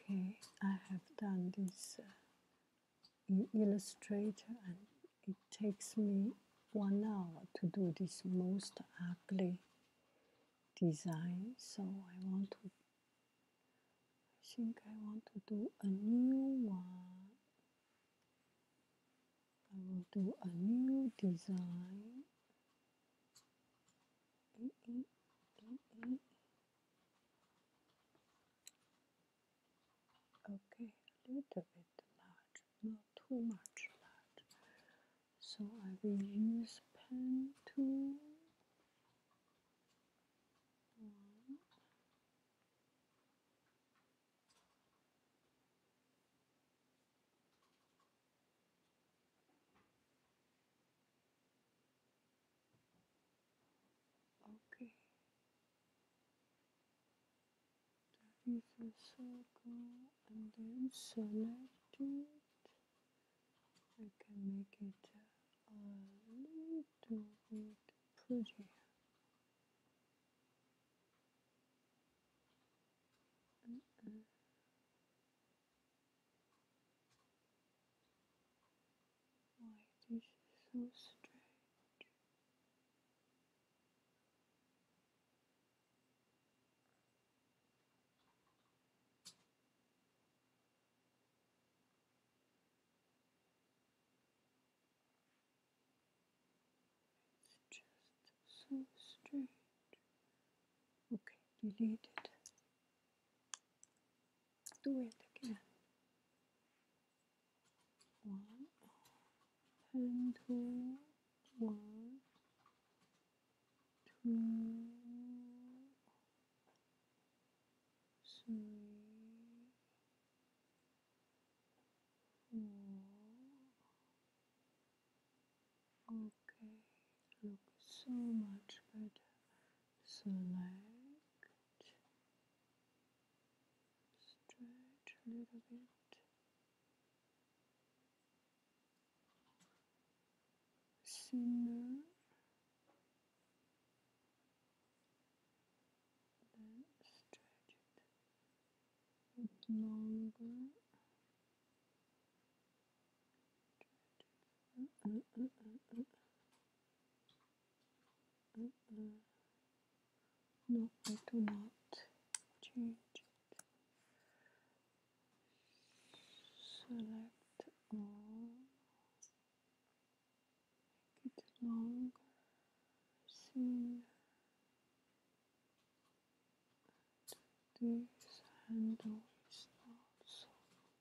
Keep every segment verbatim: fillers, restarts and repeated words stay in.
Okay, I have done this uh, in Illustrator, and it takes me one hour to do this most ugly design. So I want to, I think I want to do a new one. I will do a new design. Okay, a little bit large, not too much large. So I will use pen tool. One. Okay. That is a circle, and then select it. I can make it a little bit prettier. Mm -mm. Why this is so strange? It's just so strange. Okay, delete it. Do it again. One, pen tool, one, two, three, four. Okay, looks so much better. Select, stretch a little bit, thinner, then stretch it a bit longer. Uh, uh, uh, uh, uh, uh. No, I do not change it. Select all, make it longer, thin. This handle is not so.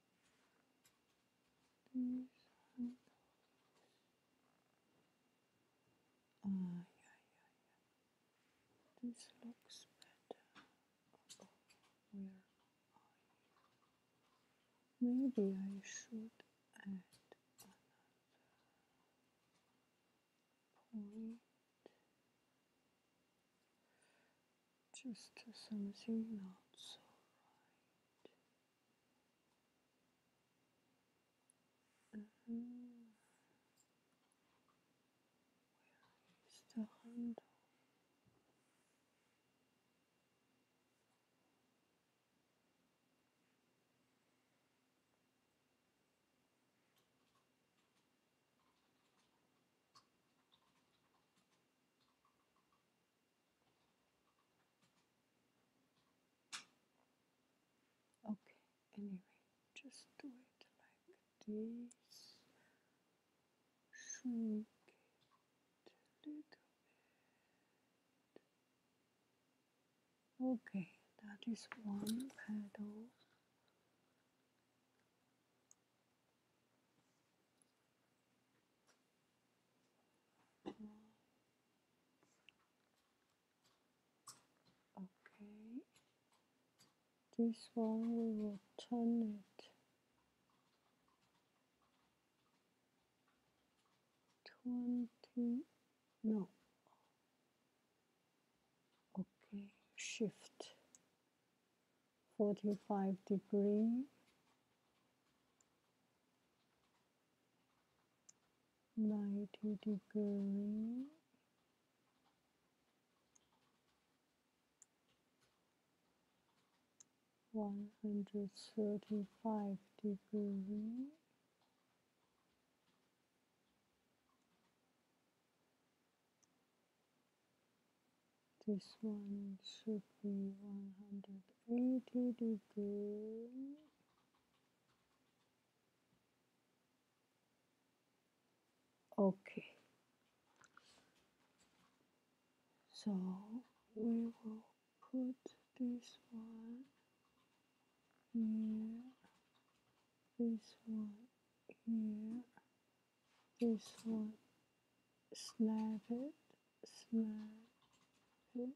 This handle. Ah, yeah, yeah, yeah. This looks better. Oh, where are you? Maybe I should add another point. Just something not so right. Mm-hmm. Where is the handle? Okay, anyway, just do it like this. Shrink it a little bit. Okay, that is one petal. Okay, this one we will turn it twenty, no, okay, shift forty-five degree, ninety degree, one hundred thirty-five degree. This one should be one hundred eighty degree. Okay. So we will put this one here, this one here, this one, snap it, snap it,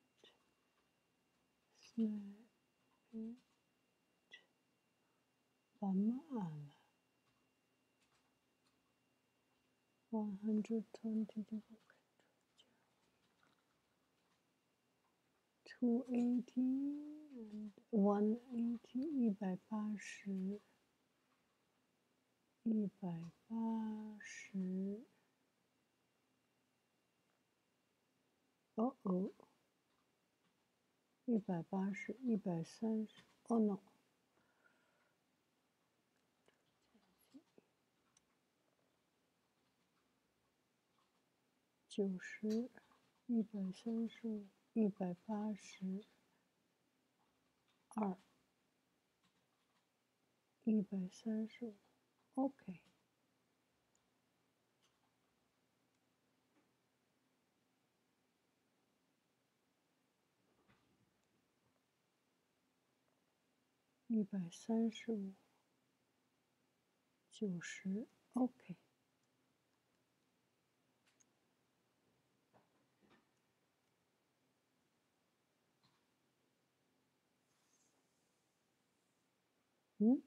snap it, 完满了 one hundred twenty degree. two eighty and one eighty, 一百八十，一百八十。哦哦，一百八十，一百三十。Oh no！ 九十，一百三十五，一百八十二，一百三十五。OK。一百三十五，九十 ，OK。嗯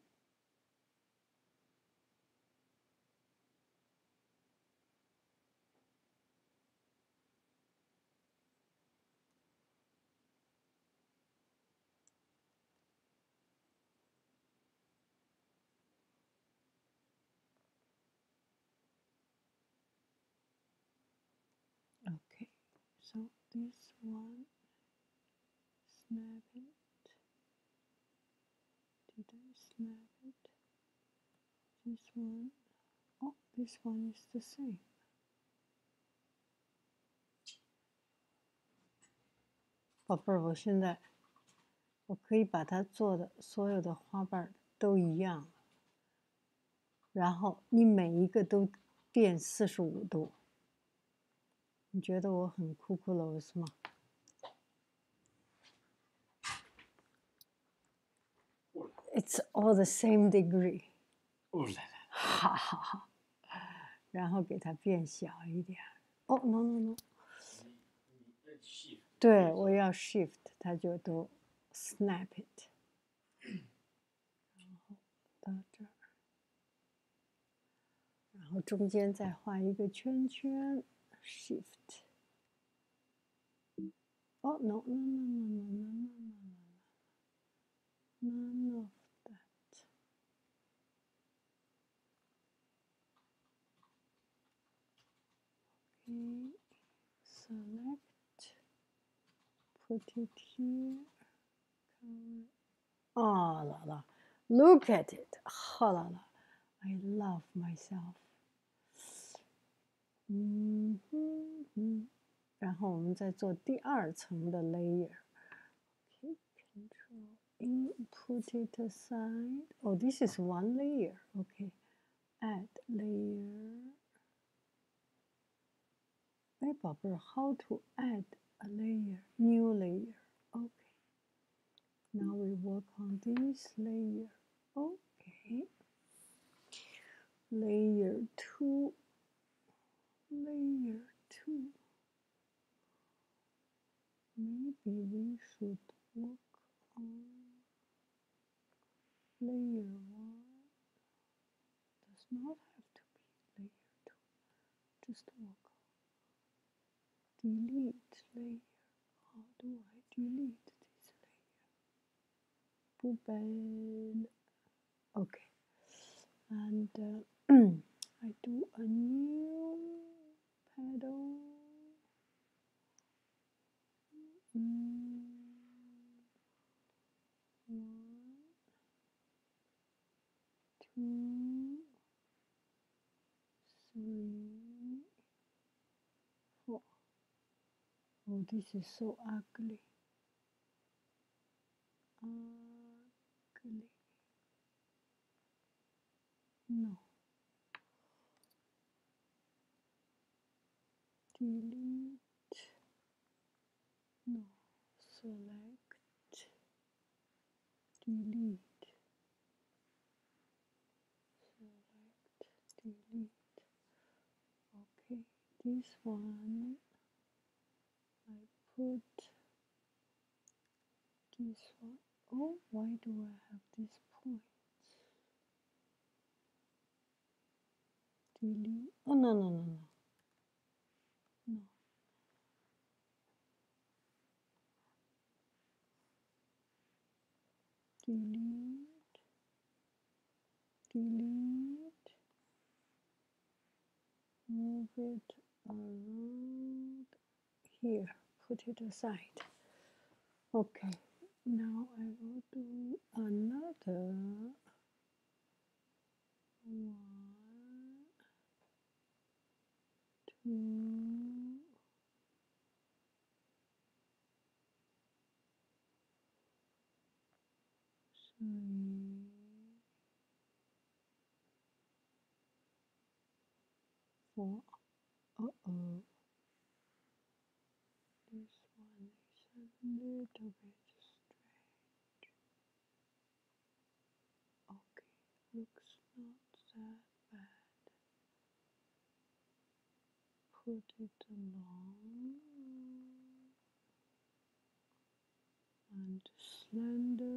Okay, so this one, snap it. Did I snap it? This one, oh, this one is the same. 宝贝儿，我现在我可以把它做的所有的花瓣都一样，然后你每一个都变四十五度。你觉得我很酷酷楼是吗？ It's all the same degree。哦来来，哈哈哈。然后给它变小一点。哦 ，no no no。对，我要 shift， 它就都 snap it。然后到这儿，然后中间再画一个圈圈 ，shift。哦 ，no no no no no no no no none of that。Okay, select, put it here. Oh la la, look at it. Oh la la, I love myself. 嗯哼哼，然后我们再做第二层的 layer. Okay, Control E, put it aside. Oh, this is one layer. Okay, add layer. 哎，宝贝儿 ，How to add a layer? New layer. Okay. Now we work on this layer. Okay. Layer two. Layer two. Maybe we should work on layer one. Does not have to be layer two. Just work on delete layer. How do I delete this layer? 不笨。Okay. And uh, I do a new petal. Mm, one. two, three, four. Oh, this is so ugly. Ugly. No. Delete. No. Select. Delete. Select. Delete. Okay. This one, I put this one. Oh, why do I have this point? Delete. Oh, no, no, no, no. No. Delete. Delete. Move it around here. Put it aside. Okay. Now I will do another one, two, three, four. Uh-oh. This one is a little bit strange. Okay, looks not that bad. Put it along and slender.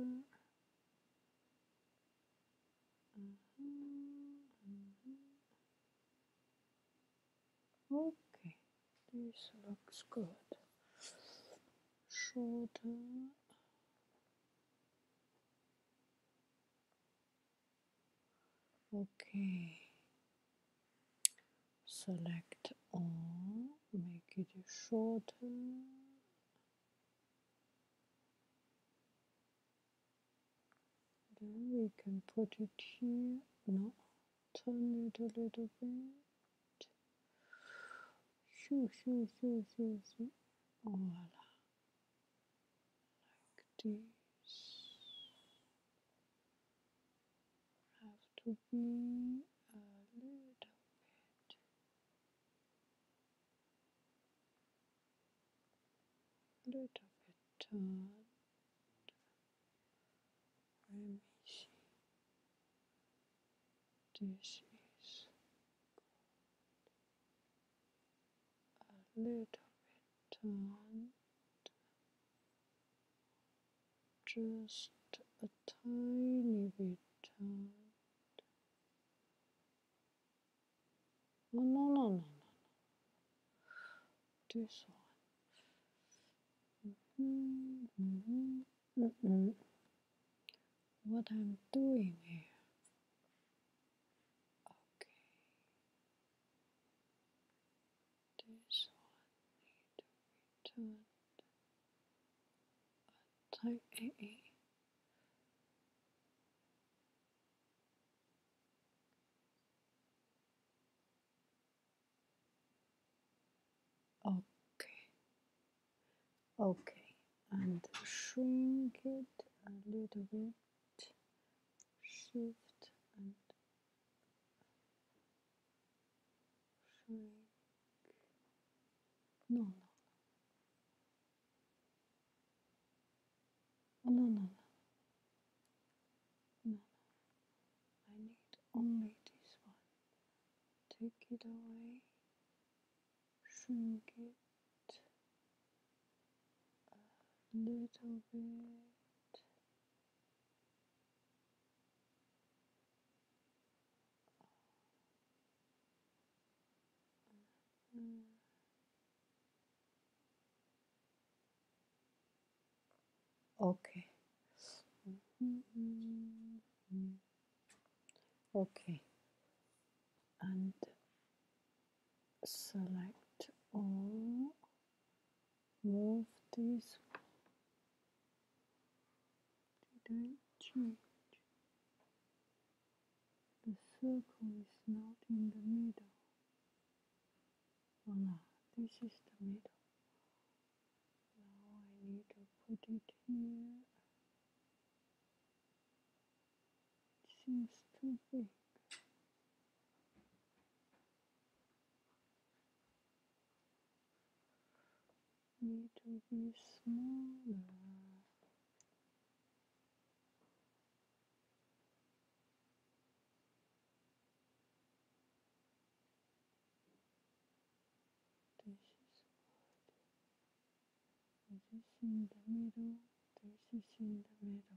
Okay, this looks good. Shorter. Okay. Select all, make it shorter. Then we can put it here. No, turn it a little bit. Shoo, shoo, shoo, shoo, shoo. Voila. Like this. Have to be a little bit. Little bit turned. Let me see. This is a little bit turned. Just a tiny bit turned. Oh, no, no, no, no, no. This one. Mm-hmm. Mm-mm. What I'm doing here. Okay. This one need to be turned a tiny. Okay. Okay. And shrink it a little bit. Shift and shrink. No, no. Oh, no, no, no. No, no. I need only this one. Take it away. Shrink it a little bit. Mm. Okay. Mm-hmm. Okay. And select all. Move this. Did I change? the circle is not in the middle. Voila, this is the middle. Now I need to put it here. It seems too big. Need to be smaller. This is good. This is in the middle. This is in the middle.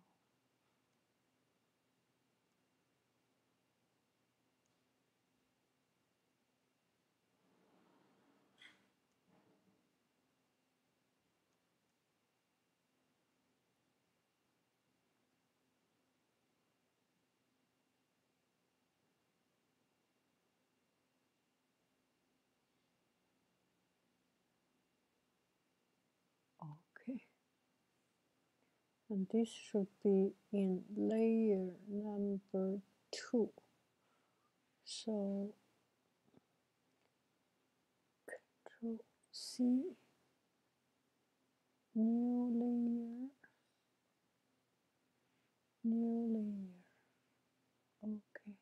Okay. And this should be in layer number two. So Control C, new layer, new layer. Okay.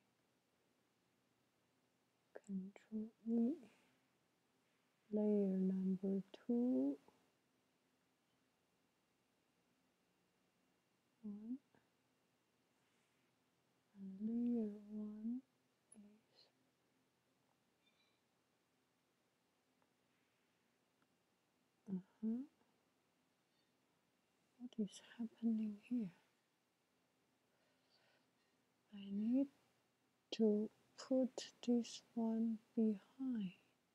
Control E, layer number two. One. And layer one is uh-huh. What is happening here? I need to put this one behind.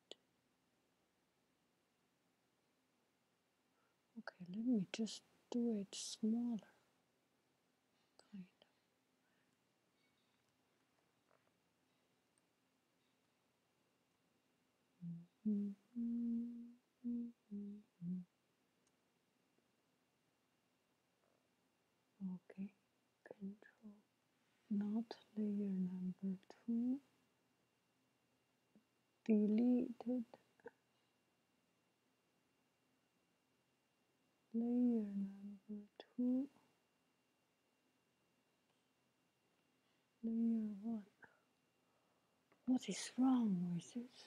Okay, let me just do it smaller, kind of. Mm-hmm. Mm-hmm. Okay, control, not layer number two, deleted layer number two, layer one. What is wrong with this?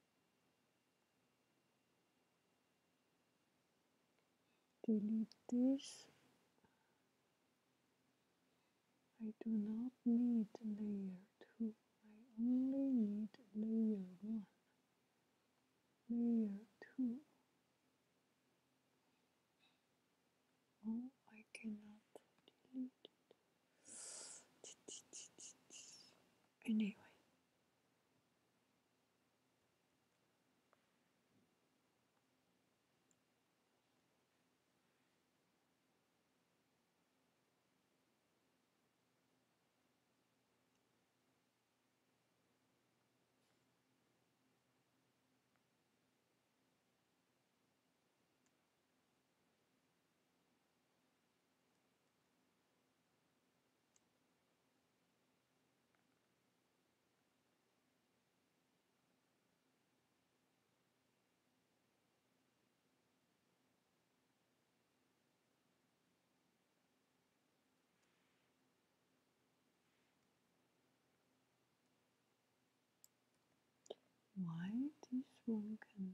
Delete this. I do not need layer two. I only need layer one. Layer two. Oh, I cannot delete it. Anyway. Why this one cannot?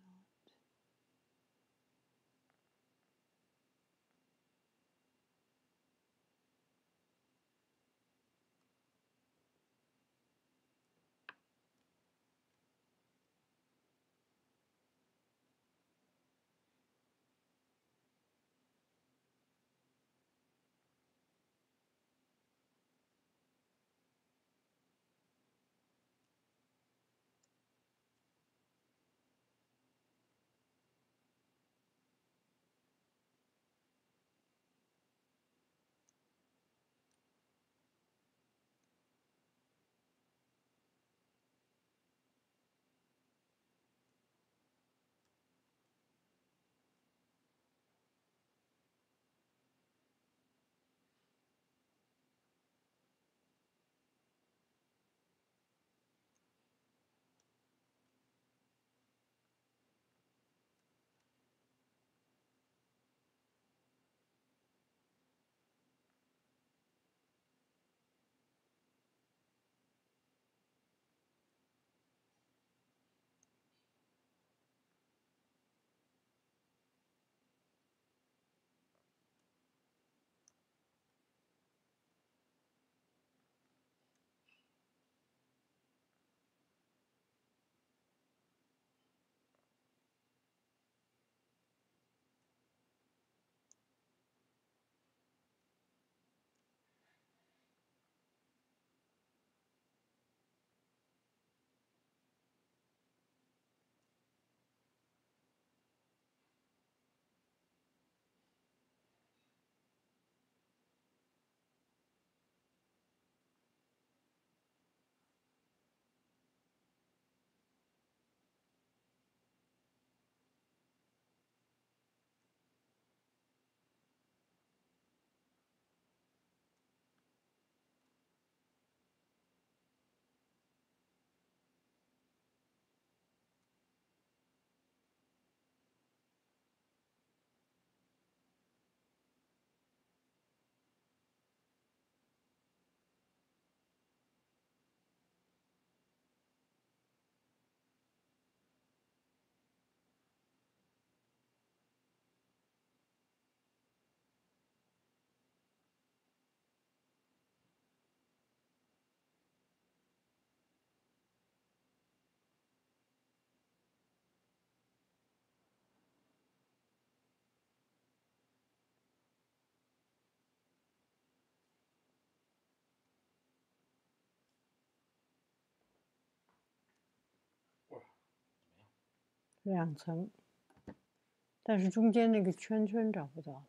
两层，但是中间那个圈圈找不到了，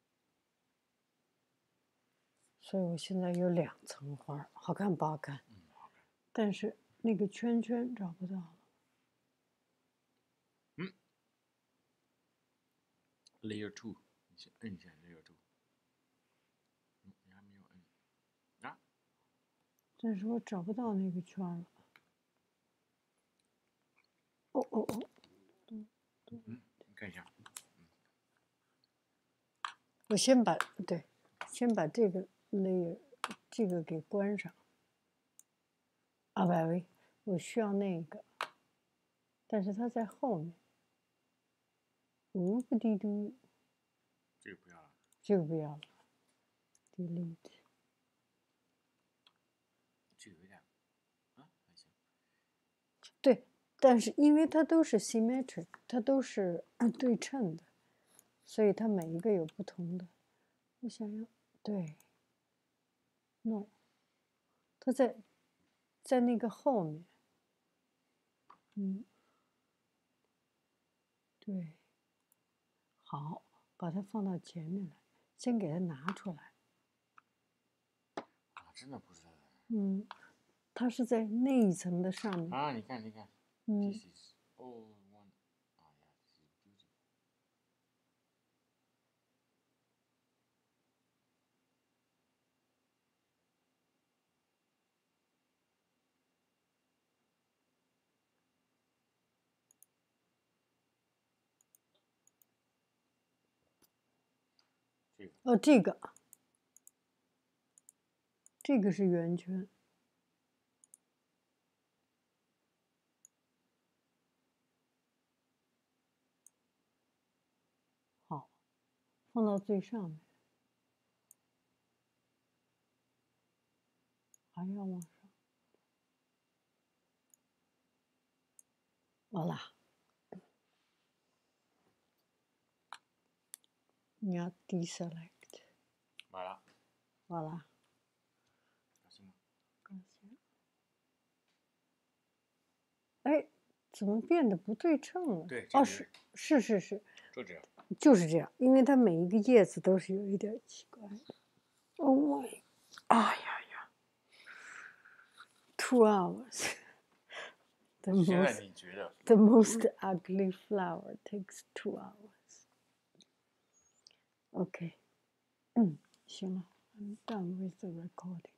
所以我现在有两层花，好看不好看？ 嗯，好看。 但是那个圈圈找不到了。 嗯 ，Layer two， 你先摁一下 Layer two。嗯，你还没有摁啊？ 但是我找不到那个圈了。哦哦哦。 嗯，你看一下。 我先把对，先把这个 layer 这个给关上。啊，喂喂，我需要那个，但是它在后面。呜不滴嘟。 这个不要了。 这个不要了。delete。 这个有点，啊，还行。 对，但是因为它都是 symmetric， 它都是对称的，所以它每一个有不同的。我想要对 ，no， 它在在那个后面，嗯，对，好，把它放到前面来，先给它拿出来。 啊，真的不知道。 嗯，它是在那一层的上面。 啊，你看，你看。 嗯。 This is all one. 啊呀，这是 beautiful。这个。 哦，这个，这个是圆圈。好，放到最上面，还要往上。完了，你要 deselect。 完了。 完了。 高兴吗？ 高兴。哎，怎么变得不对称了？ 对， 哦，是是是是， 就这样， 就是这样，因为它每一个叶子都是有一点奇怪的。Oh my， 哎呀呀 ，two hours 。The 现在 most 你觉得 the most ugly flower takes two hours. Okay， 嗯，行了 ，I'm done with the recording.